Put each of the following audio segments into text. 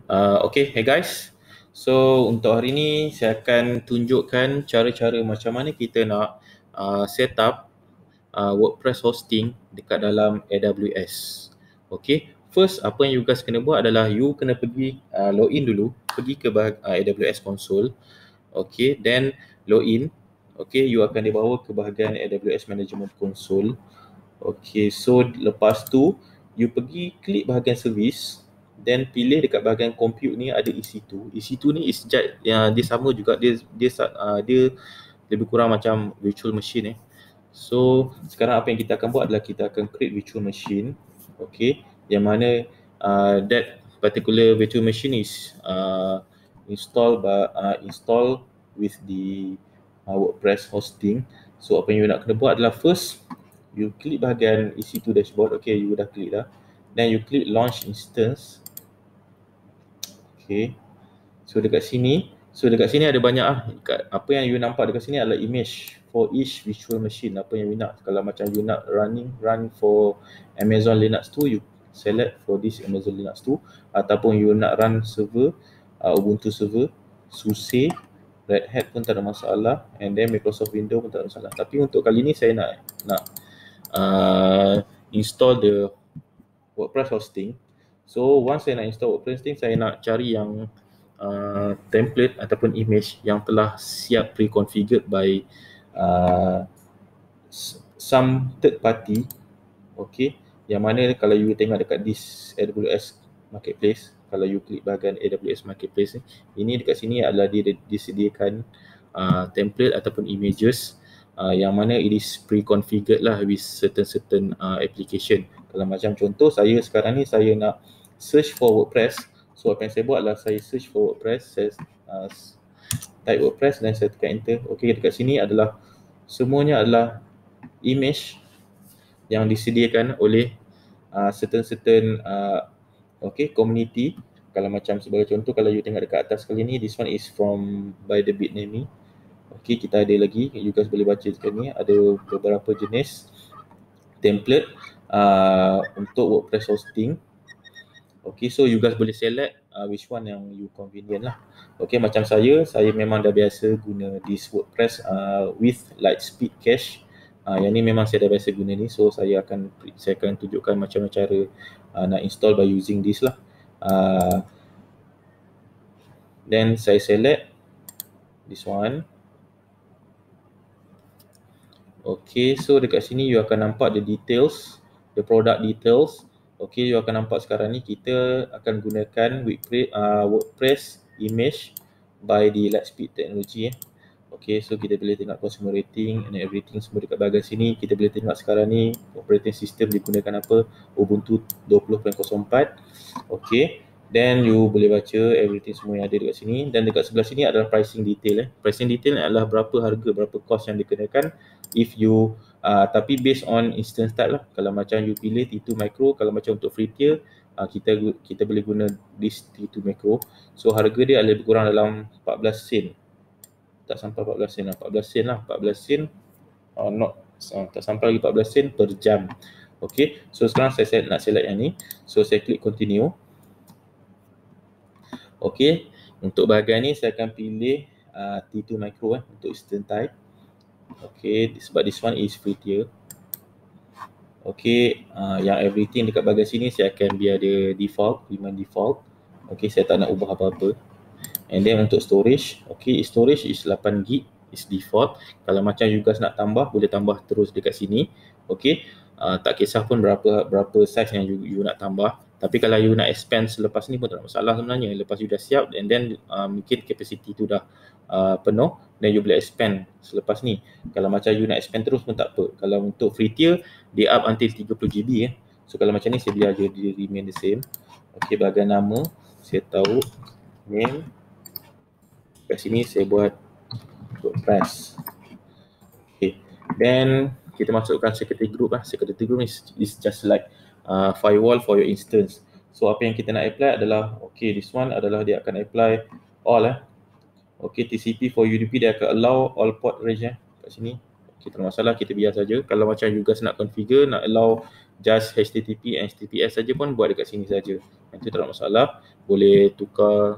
Okay, hey guys. So untuk hari ni saya akan tunjukkan cara-cara macam mana kita nak set up WordPress hosting dekat dalam AWS. Okay, first apa yang you guys kena buat adalah you kena pergi login dulu, pergi ke AWS console. Okay, then login. Okay, you akan dibawa ke bahagian AWS Management Console. Okay, so lepas tu you pergi klik bahagian service, then pilih dekat bahagian compute ni ada EC2. EC2 ni is dia sama juga, dia lebih kurang macam virtual machine So sekarang apa yang kita akan buat adalah kita akan create virtual machine. Okay, yang mana that particular virtual machine is install with the WordPress hosting. So apa yang you nak kena buat adalah first you klik bahagian EC2 dashboard. Okay, you dah klik dah. Then you klik launch instance. Okay, so dekat sini ada banyak apa yang you nampak dekat sini adalah image for each virtual machine. Apa yang you nak, kalau macam you nak run for Amazon Linux 2, you select for this Amazon Linux 2, ataupun you nak run server Ubuntu server, SUSE, Red Hat pun tak ada masalah, and then Microsoft Windows pun tak ada masalah. Tapi untuk kali ni saya nak install the WordPress hosting. So once saya nak install WordPress hosting, saya nak cari yang template ataupun image yang telah siap pre-configured by some third party. Okay, yang mana kalau you tengok dekat this AWS Marketplace, kalau you klik bahagian AWS Marketplace ini dekat sini adalah dia disediakan template ataupun images yang mana it is pre-configured lah with certain application. Kalau macam contoh saya sekarang ni saya nak search for WordPress. So apa yang saya buat adalah saya search for WordPress, saya type WordPress dan saya tekan enter. Okay, dekat sini adalah semuanya adalah image yang disediakan oleh certain community. Kalau macam sebagai contoh, kalau you tengok dekat atas kali ni, this one is from by the Bitnami. Okay, kita ada lagi, you guys boleh baca dekat ni, ada beberapa jenis template untuk WordPress hosting. Okay, so you guys boleh select which one yang you convenient lah. Okay, macam saya memang dah biasa guna this WordPress with Lightspeed Cache. Yang ni memang saya dah biasa guna ni, so saya akan tunjukkan macam mana cara nak install by using this lah. Then saya select this one. Okay, so dekat sini you akan nampak the details, the product details. Okay, you akan nampak sekarang ni kita akan gunakan WordPress image by the Lightspeed Technology. Okay, so kita boleh tengok consumer rating and everything semua dekat bahagian sini. Kita boleh tengok sekarang ni operating system digunakan apa, Ubuntu 20.04. Okay, then you boleh baca everything semua yang ada dekat sini. Dan dekat sebelah sini adalah pricing detail. Pricing detail adalah berapa harga, berapa cost yang dikenakan if you tapi based on instance type lah. Kalau macam you pilih T2 Micro, kalau macam untuk free tier kita boleh guna this T2 Micro. So harga dia lebih kurang dalam 14 sen. Tak sampai 14 sen lah, 14 sen lah, 14 sen tak sampai lagi 14 sen per jam. Okay, so sekarang saya nak select yang ni, so saya klik continue. Okay, untuk bahagian ni saya akan pilih T2 Micro untuk instance type. Okay, sebab this one is free tier. Okay, yang everything dekat bahagian sini saya akan biar dia default, remain default. Okay, saya tak nak ubah apa-apa. And then untuk storage, okay, storage is 8 GB is default. Kalau macam you guys nak tambah, boleh tambah terus dekat sini. Okay, tak kisah pun berapa size yang you nak tambah. Tapi kalau you nak expand selepas ni pun tak ada masalah sebenarnya. Lepas you dah siap and then mungkin capacity tu dah penuh, then you boleh expand selepas ni. Kalau macam you nak expand terus pun tak apa. Kalau untuk free tier, dia up until 30 GB So kalau macam ni saya biar dia remain the same. Okay, bahagian nama saya tahu name. Kat sini saya buat WordPress. Okay, then kita masukkan security group lah. Security group is just like firewall for your instance. So apa yang kita nak apply adalah, okay, this one adalah dia akan apply all Okay, TCP for UDP dia akan allow all port range kat sini. Okay, tak ada masalah, kita biar saja. Kalau macam you guys nak configure, nak allow just HTTP and HTTPS saja pun buat dekat sini saja. Itu tak ada masalah. Boleh tukar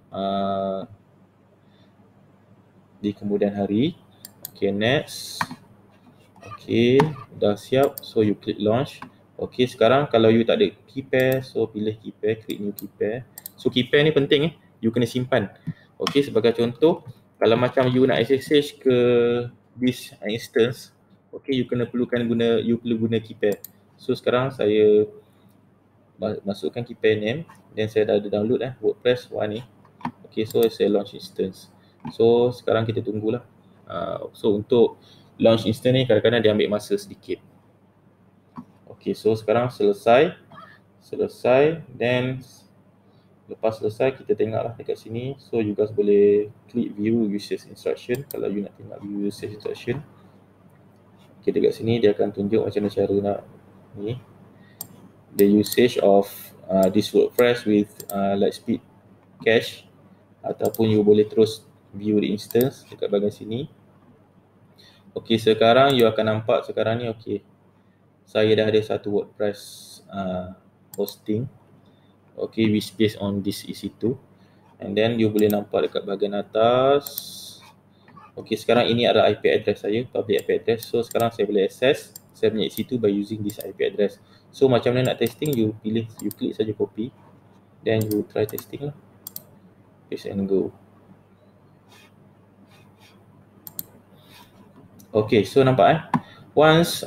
di kemudian hari. Okay, next. Okay, dah siap. So you click launch. Okay, sekarang kalau you tak ada key pair, so pilih key pair, create new key pair. So key pair ni penting you kena simpan. Okay, sebagai contoh, kalau macam you nak SSH ke this instance, okay, you perlu guna key pair. So sekarang saya masukkan key pair name, dan saya dah ada download WordPress one ni. Okay, so saya launch instance. So sekarang kita tunggulah. So untuk launch instance ni kadang-kadang dia ambil masa sedikit. Okay, so sekarang selesai, then lepas selesai kita tengoklah dekat sini. So you guys boleh klik view usage instruction kalau you nak tengok view usage instruction. Okay, dekat sini dia akan tunjuk macam mana cara nak ni the usage of this WordPress with Lightspeed cache, ataupun you boleh terus view the instance dekat bahagian sini. Okay, sekarang you akan nampak sekarang ni, okay, saya dah ada satu WordPress hosting, okay, which based on this EC2, and then you boleh nampak dekat bahagian atas. Okay, sekarang ini adalah IP address saya, public IP address. So sekarang saya boleh access saya punya EC2 by using this IP address. So macam mana nak testing, you klik saja copy, then you try testing lah, paste and go. Okay, so nampak once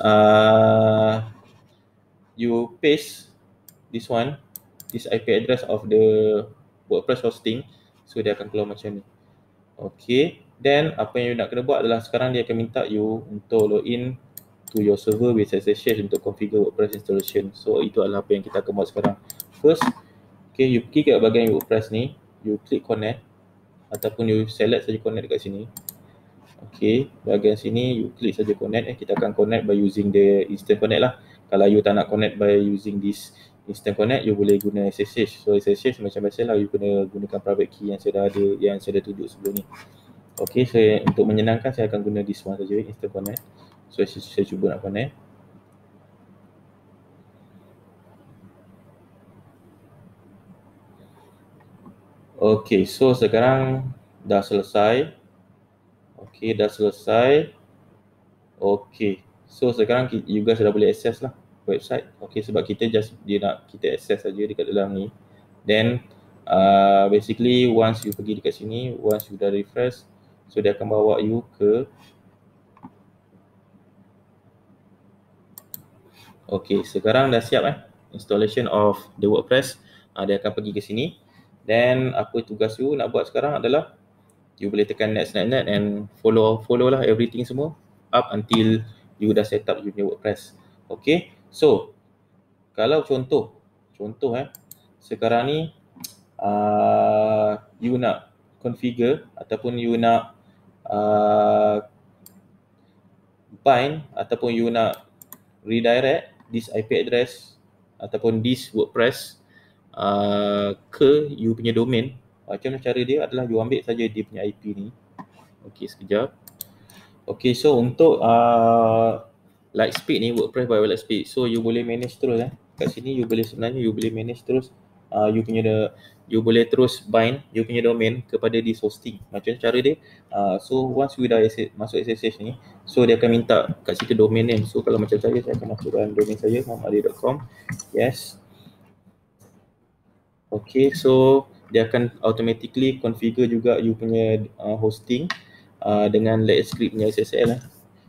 you paste this IP address of the WordPress hosting, so dia akan keluar macam ni. Okay, then apa yang you nak kena buat adalah sekarang dia akan minta you untuk login to your server with SSH untuk configure WordPress installation. So itu adalah apa yang kita akan buat sekarang. First, okay, you pergi ke bahagian WordPress ni, you click connect, ataupun you select saja connect dekat sini. Okay, bahagian sini you klik saja connect. Kita akan connect by using the instant connect lah. Kalau you tak nak connect by using this instant connect, you boleh guna SSH. So SSH macam biasa lah, you kena gunakan private key yang saya dah ada, yang saya dah tunjuk sebelum ni. Okay, so untuk menyenangkan saya akan guna this one saja, instant connect. So saya cuba nak connect. Okay, so sekarang dah selesai. Okay, dah selesai. Okay, so sekarang you guys dah boleh access lah website. Okay, sebab dia nak kita access saja dekat dalam ni. Then basically once you pergi dekat sini, once you dah refresh, so dia akan bawa you ke, okay, sekarang dah siap installation of the WordPress. Dia akan pergi ke sini. Then apa tugas you nak buat sekarang adalah you boleh tekan next and follow lah everything semua up until you dah set up you punya WordPress. Okay, so kalau contoh sekarang ni you nak configure ataupun you nak bind ataupun you nak redirect this IP address ataupun this WordPress ke you punya domain, macam mana cara dia adalah you ambil saja dia punya IP ni. Okay, sekejap. Okay, so untuk Lightspeed ni, WordPress by Lightspeed, so you boleh manage terus kat sini you boleh manage terus you boleh terus bind you punya domain kepada this hosting. Macam cara dia, so once you dah masuk SSH ni, so dia akan minta kat situ domain name. So kalau macam saya akan masukkan domain saya muhammadali.com. Yes. Okay, so dia akan automatically configure juga you punya hosting dengan Lightspeed punya SSL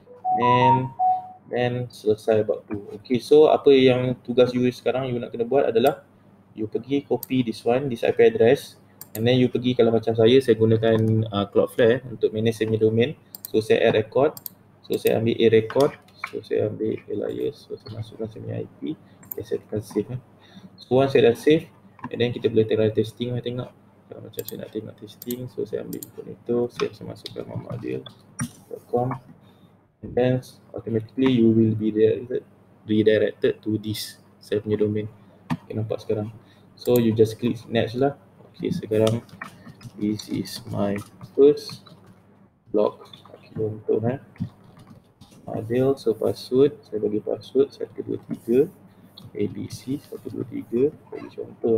then selesai bab tu. Okay, so apa yang tugas you sekarang you nak kena buat adalah you pergi copy this IP address, and then you pergi, kalau macam saya gunakan Cloudflare untuk manage saya punya domain. So saya add record, so saya ambil a record, so saya ambil alias, so saya masukkan saya punya IP. Okay, saya tekan save So once saya dah save, and then kita boleh try testing tengok. Kalau macam saya nak tengok testing, so saya ambil input itu, saya masukkan muhammadali.com, and then automatically you will be redirected to this saya punya domain. Okay, nampak sekarang. So you just click next lah. Okay, sekarang this is my first blog. Okay, contoh Adil, so password, saya bagi password 1, 2, 3. ABC 123 bagi contoh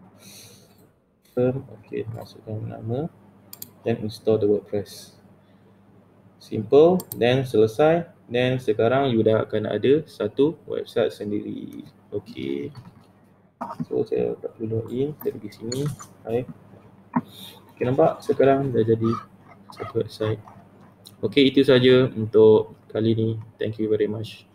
firm. Okey, masukkan nama dan install the WordPress. Simple, then selesai, then sekarang you dah akan ada satu website sendiri. Okey. So saya tak perlu login dari sini. Hai. Okey, nampak sekarang dah jadi satu website. Okey, itu saja untuk kali ni. Thank you very much.